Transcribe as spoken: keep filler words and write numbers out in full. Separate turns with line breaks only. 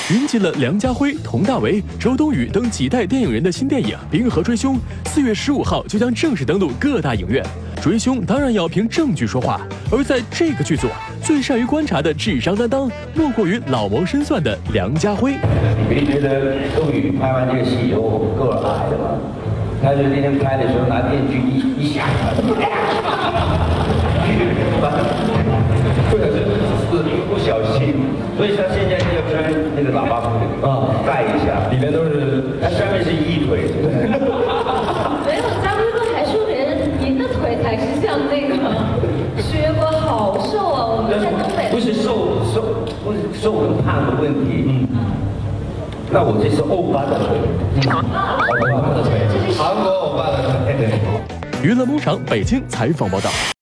云集了梁家辉、佟大为、周冬雨等几代电影人的新电影《冰河追凶》，四月十五号就将正式登陆各大影院。追凶当然要凭证据说话，而在这个剧组，最善于观察的智商担当，莫过于老谋深算的梁家辉。
你没觉得冬雨拍完这个戏以后够了矮的吗？他就那天拍的时候拿电锯一一下，或者是是不小心，所以他现在要穿那个喇叭裤啊，盖一下，里面都是，它上面是一腿。
没有，张辉哥还说别人您的腿才是像那个薛哥好瘦啊，我们在东北
不是瘦瘦，不是瘦跟胖的问题，嗯。那我这是欧巴的腿，欧巴的腿，韩国欧巴的腿。
娱乐农场北京采访报道。